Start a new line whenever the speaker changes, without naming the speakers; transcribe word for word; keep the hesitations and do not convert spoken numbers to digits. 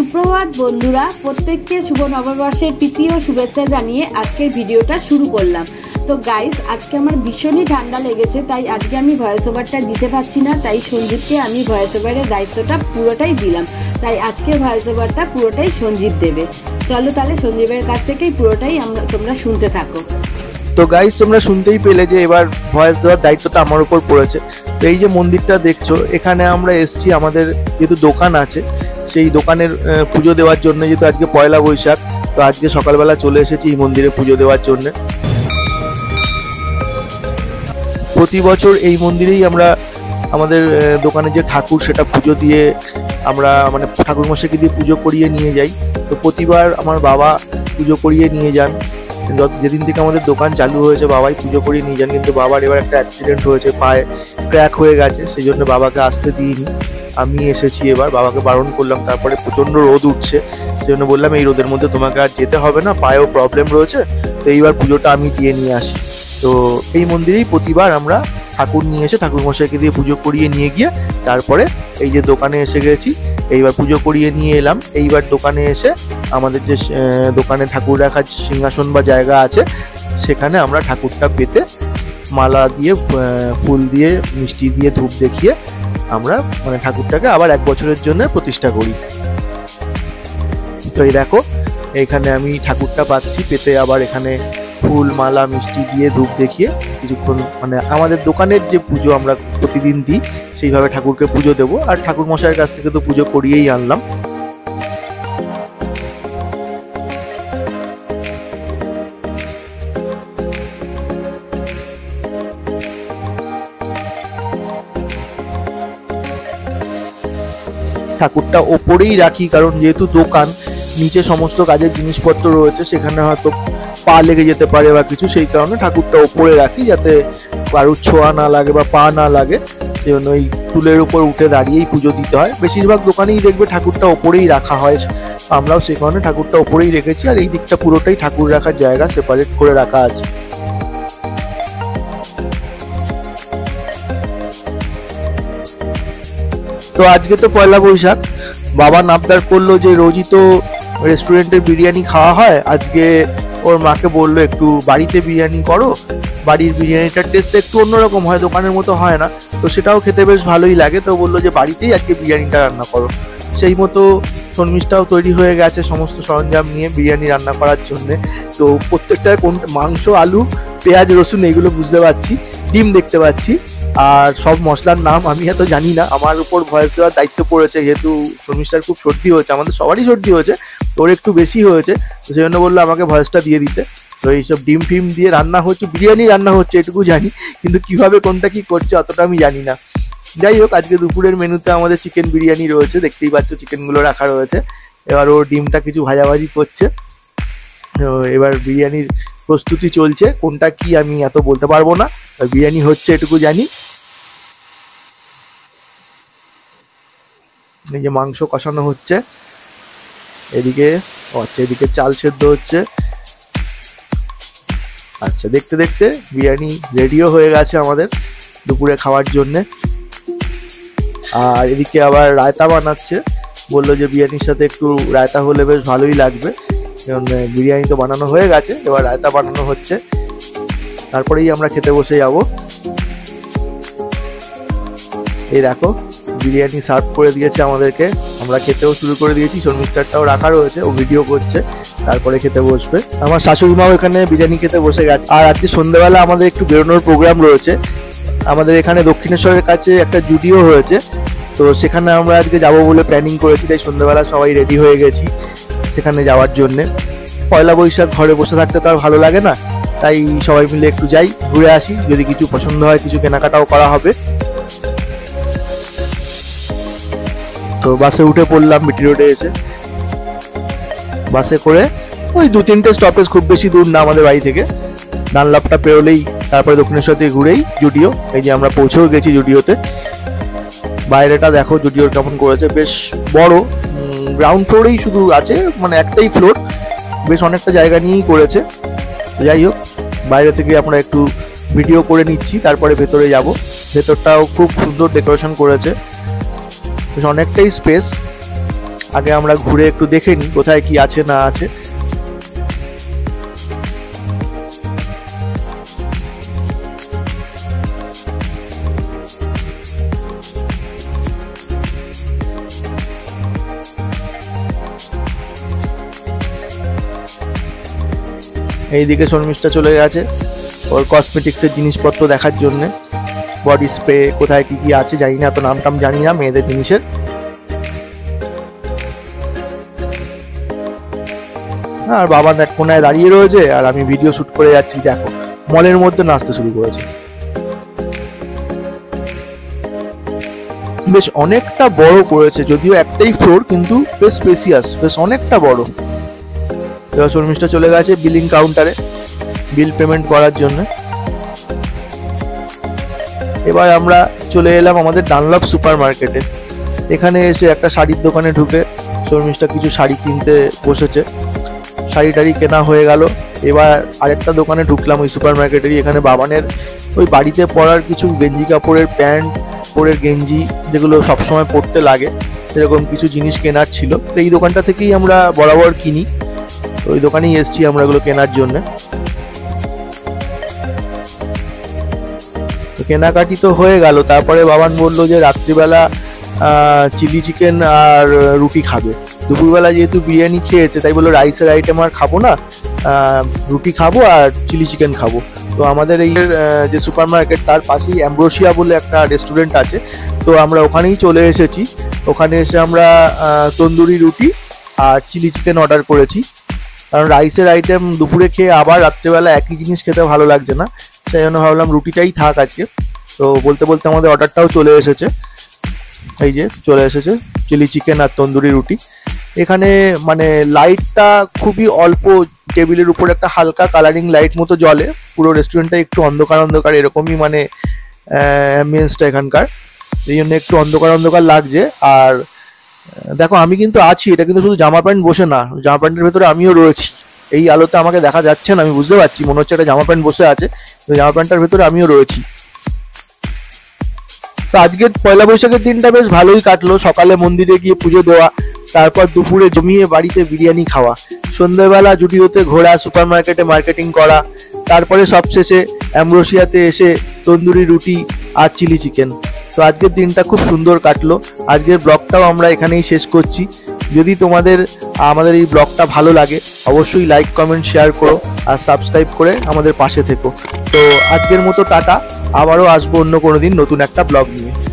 সুপ্রভাত বন্ধুরা, প্রত্যেককে শুভ নববর্ষের প্রীতি ও শুভেচ্ছা জানিয়ে আজকের ভিডিওটা শুরু করলাম। তো গাইস, আজকে আমার ভীষণই ঠান্ডা লেগেছে, তাই আজকে আমি ভয়েস ওভারটা দিতে পারছি না, তাই সঞ্জিতকে আমি ভয়েস ওভারের দায়িত্বটা পুরোটাই দিলাম। তাই আজকে ভয়েস ওভারটা পুরোটাই সঞ্জিত দেবে। চলো তাহলে সঞ্জীবের কাছ থেকেই পুরোটাই আমরা তোমরা শুনতে থাকো।
তো গাইস, তোমরা শুনতেই পেলে যে এবার ভয়েস দেওয়ার দায়িত্বটা আমার উপর পড়েছে। তো এই যে মন্দিরটা দেখছো, এখানে আমরা এসছি, আমাদের যেহেতু দোকান আছে সেই দোকানের পুজো দেওয়ার জন্য। যেহেতু আজকে পয়লা বৈশাখ, তো আজকে সকালবেলা চলে এসেছি এই মন্দিরে পুজো দেওয়ার জন্য। প্রতি বছর এই মন্দিরেই আমরা আমাদের দোকানে যে ঠাকুর সেটা পুজো দিয়ে আমরা মানে ঠাকুর মশাইকে দিয়ে পুজো করিয়ে নিয়ে যাই। তো প্রতিবার আমার বাবা পুজো করিয়ে নিয়ে যান। যেদিন থেকে আমাদের দোকান চালু হয়েছে বাবাই পুজো করিয়ে নিয়ে যান, কিন্তু বাবার এবার একটা অ্যাক্সিডেন্ট হয়েছে, পায়ে ক্র্যাক হয়ে গেছে, সেই জন্য বাবাকে আসতে দিইনি। আমি এসেছি, এবার বাবাকে বারণ করলাম। তারপরে প্রচণ্ড রোদ উঠছে, সেই জন্য বললাম এই রোদের মধ্যে তোমাকে আর যেতে হবে না, পায়েও প্রবলেম রয়েছে, তো এইবার পুজোটা আমি দিয়ে নিয়ে আসি। তো এই মন্দিরেই প্রতিবার আমরা ঠাকুর নিয়ে এসে ঠাকুর মশাইকে দিয়ে পুজো করিয়ে নিয়ে গিয়ে তারপরে এই যে দোকানে এসে গেছি। এইবার পুজো করিয়ে নিয়ে এলাম। এইবার দোকানে এসে আমাদের যে দোকানে ঠাকুর রাখার সিংহাসন বা জায়গা আছে সেখানে আমরা ঠাকুরটা পেতে মালা দিয়ে ফুল দিয়ে মিষ্টি দিয়ে ধূপ দেখিয়ে আমরা মানে ঠাকুরটাকে আবার এক বছরের জন্য প্রতিষ্ঠা করি। তো এই দেখো, এইখানে আমি ঠাকুরটা পাচ্ছি পেতে, আবার এখানে ফুল মালা মিষ্টি দিয়ে ধূপ দেখিয়ে কিছুক্ষণ মানে আমাদের দোকানের যে পুজো আমরা প্রতিদিন দিই সেইভাবে ঠাকুরকে পুজো দেবো। আর ঠাকুর মশাইয়ের কাছ থেকে তো পুজো করিয়েই আনলাম। ঠাকুরটা ওপরেই রাখি, কারণ যেহেতু দোকান, নিচে সমস্ত কাজের জিনিসপত্র রয়েছে, সেখানে হয়তো পা লেগে যেতে পারে বা কিছু, সেই কারণে ঠাকুরটা ওপরে রাখি যাতে কারুর ছোঁয়া না লাগে বা পা না লাগে। সেই জন্য ওই টুলের উপর উঠে দাঁড়িয়েই পুজো দিতে হয়। বেশিরভাগ দোকানেই দেখবে ঠাকুরটা ওপরেই রাখা হয়, আমরাও সেই কারণে ঠাকুরটা ওপরেই রেখেছি। আর এই দিকটা পুরোটাই ঠাকুর রাখার জায়গা, সেপারেট করে রাখা আছে। তো আজকে তো পয়লা বৈশাখ, বাবা নাবদার করলো যে রোজই তো রেস্টুরেন্টের বিরিয়ানি খাওয়া হয়, আজকে ওর মাকে বললো একটু বাড়িতে বিরিয়ানি করো, বাড়ির বিরিয়ানিটার টেস্ট একটু অন্যরকম হয়, দোকানের মতো হয় না, তো সেটাও খেতে বেশ ভালোই লাগে। তো বললো যে বাড়িতেই আজকে বিরিয়ানিটা রান্না করো। সেই মতো শর্মিষ্ঠাও তৈরি হয়ে গেছে সমস্ত সরঞ্জাম নিয়ে বিরিয়ানি রান্না করার জন্য। তো প্রত্যেকটার কোন মাংস, আলু, পেঁয়াজ, রসুন এইগুলো বুঝতে পারছি, ডিম দেখতে পাচ্ছি, আর সব মশলার নাম আমি এত জানি না। আমার উপর ভয়েস দেওয়ার দায়িত্ব পড়েছে, যেহেতু শর্মিষ্ঠার খুব সর্দি হয়েছে, আমাদের সবারই সর্দি হয়েছে, তোর একটু বেশি হয়েছে, তো সেই জন্য বললো আমাকে ভয়েসটা দিয়ে দিতে। তো এইসব ডিম ফিম দিয়ে রান্না হচ্ছে, বিরিয়ানি রান্না হচ্ছে এটুকু জানি, কিন্তু কিভাবে কোনটা কি করছে অতটা আমি জানি না। যাই হোক, আজকে দুপুরের মেনুতে আমাদের চিকেন বিরিয়ানি রয়েছে, দেখতেই পাচ্ছ চিকেনগুলো রাখা রয়েছে। এবার ও ডিমটা কিছু ভাজাভাজি করছে। তো এবার বিরিয়ানির প্রস্তুতি চলছে, কোনটা কি আমি এত বলতে পারবো না, বিরিয়ানি হচ্ছে এটুকু জানি। এই যে মাংস কষানো হচ্ছে, এদিকে আচ্ছা এদিকে চাল সেদ্ধ হচ্ছে। আচ্ছা, দেখতে দেখতে বিরিয়ানি রেডিও হয়ে গেছে আমাদের দুপুরে খাওয়ার জন্যে। আর এদিকে আবার রায়তা বানাচ্ছে, বললো যে বিরিয়ানির সাথে একটু রায়তা হলে বেশ ভালোই লাগবে। কারণ বিরিয়ানি তো বানানো হয়ে গেছে, এবার রায়তা বানানো হচ্ছে, তারপরেই আমরা খেতে বসে যাব। এই দেখো, বিরিয়ানি সার্ভ করে দিয়েছে আমাদেরকে, আমরা খেতেও শুরু করে দিয়েছি। শর্মিষ্ঠারটাও রাখা রয়েছে, ও ভিডিও করছে, তারপরে খেতে বসবে। আমার শাশুড়ি মাও এখানে বিরিয়ানি খেতে বসে গেছে। আর আজকে সন্ধ্যাবেলা আমাদের একটু বেরোনোর প্রোগ্রাম রয়েছে। আমাদের এখানে দক্ষিণেশ্বরের কাছে একটা জুডিও হয়েছে, তো সেখানে আমরা আজকে যাবো বলে প্ল্যানিং করেছি, তাই সন্ধ্যাবেলা সবাই রেডি হয়ে গেছি সেখানে যাওয়ার জন্যে। পয়লা বৈশাখ ঘরে বসে থাকতে তো আর ভালো লাগে না, তাই সবাই মিলে একটু যাই, ঘুরে আসি, যদি কিছু পছন্দ হয় কিছু কেনাকাটাও করা হবে। তো বাসে উঠে পড়লাম বিটি রোডে এসে। বাসে করে ওই দু তিনটে স্টপেজ, খুব বেশি দূর না আমাদের বাড়ি থেকে, ডানলাপটা পেরোলেই তারপরে দক্ষিণেশ্বর থেকে ঘুরেই জুডিও। এই যে আমরা পৌঁছেও গেছি জুডিওতে। বাইরেটা দেখো জুডিওর কেমন করেছে, বেশ বড়, গ্রাউন্ড ফ্লোরেই শুধু আছে, মানে একটাই ফ্লোর, বেশ অনেকটা জায়গা নিয়েই করেছে। যাই হোক, বাইরে থেকে আমরা একটু ভিডিও করে নিচ্ছি, তারপরে ভেতরে যাব। ভেতরটাও খুব সুন্দর ডেকোরেশন করেছে, বেশ অনেকটাই স্পেস। আগে আমরা ঘুরে একটু দেখে নিই কোথায় কি আছে না আছে। এইদিকে শর্মিষ্ঠা চলে গেছে ওর কসমেটিক্সের জিনিসপত্র দেখার জন্য, বডি স্প্রে কোথায় কি কি আছে জানি না, তো নাম টাম জানি না মেয়েদের জিনিসের। আর বাবা এক কোনায় দাঁড়িয়ে রয়েছে আর আমি ভিডিও শুট করে যাচ্ছি। দেখো মলের মধ্যে নাচতে শুরু করেছে। বেশ অনেকটা বড় করেছে, যদিও একটাই ফ্লোর কিন্তু বেশ স্পেসিয়াস, বেশ অনেকটা বড়। এবার শর্মিষ্ঠা চলে গেছে বিলিং কাউন্টারে বিল পেমেন্ট করার জন্য। এবার আমরা চলে এলাম আমাদের ডানলপ সুপার মার্কেটে। এখানে এসে একটা শাড়ির দোকানে ঢুকে শর্মিষ্ঠা কিছু শাড়ি কিনতে বসেছে। শাড়ি টাড়ি কেনা হয়ে গেল। এবার আরেকটা দোকানে ঢুকলাম ওই সুপার মার্কেটেরই। এখানে বাবানের ওই বাড়িতে পরার কিছু গেঞ্জি কাপড়ের প্যান্ট, কাপড়ের গেঞ্জি যেগুলো সবসময় পরতে লাগে সেরকম কিছু জিনিস কেনার ছিল। তো এই দোকানটা থেকেই আমরা বরাবর কিনি, ওই দোকানেই এসছি আমরা এগুলো কেনার জন্য। কেনাকাটি তো হয়ে গেল। তারপরে বাবান বললো যে রাত্রিবেলা চিলি চিকেন আর রুটি খাবে। দুপুরবেলা যেহেতু বিরিয়ানি খেয়েছে তাই বললো রাইসের আইটেম আর খাবো না, রুটি খাবো আর চিলি চিকেন খাবো। তো আমাদের এই যে সুপার মার্কেট তার পাশেই অ্যাম্ব্রোসিয়া বলে একটা রেস্টুরেন্ট আছে, তো আমরা ওখানেই চলে এসেছি। ওখানে এসে আমরা তন্দুরি রুটি আর চিলি চিকেন অর্ডার করেছি, কারণ রাইসের আইটেম দুপুরে খেয়ে আবার রাত্রেবেলা একই জিনিস খেতে ভালো লাগছে না, সেই জন্য ভাবলাম রুটিটাই থাক আজকে। তো বলতে বলতে আমাদের অর্ডারটাও চলে এসেছে। এই যে চলে এসেছে চিলি চিকেন আর তন্দুরি রুটি। এখানে মানে লাইটটা খুবই অল্প, টেবিলের উপর একটা হালকা কালারিং লাইট মতো জ্বলে, পুরো রেস্টুরেন্টটা একটু অন্ধকার অন্ধকার এরকমই মানে অ্যাম্বিয়েন্সটা এখানকার, এই জন্য একটু অন্ধকার অন্ধকার লাগছে। আর দেখো আমি কিন্তু আছি, এটা কিন্তু শুধু জামা প্যান্ট বসে না, জামা প্যান্টের ভেতরে আমিও রয়েছি। এই আলোতে আমাকে দেখা যাচ্ছে না, আমি বুঝতে পারছি মনে হচ্ছে একটা জামা প্যান্ট বসে আছে, জামা প্যান্টটার ভেতরে আমিও রয়েছি। তো আজকের পয়লা বৈশাখের দিনটা বেশ ভালোই কাটলো। সকালে মন্দিরে গিয়ে পুজো দেওয়া, তারপর দুপুরে জমিয়ে বাড়িতে বিরিয়ানি খাওয়া, সন্ধ্যাবেলা জুডিওতে ঘোরা, সুপার মার্কেটে মার্কেটিং করা, তারপরে সবশেষে অ্যাম্ব্রোসিয়াতে এসে তন্দুরি রুটি আর চিলি চিকেন। তো আজকের দিনটা খুব সুন্দর কাটলো। আজকের ব্লগটাও আমরা এখানেই শেষ করছি। যদি তোমাদের আমাদের এই ব্লগটা ভালো লাগে অবশ্যই লাইক কমেন্ট শেয়ার করো আর সাবস্ক্রাইব করে আমাদের পাশে থেকো। তো আজকের মতো টাটা, আবারও আসবো অন্য কোনো দিন নতুন একটা ব্লগ নিয়ে।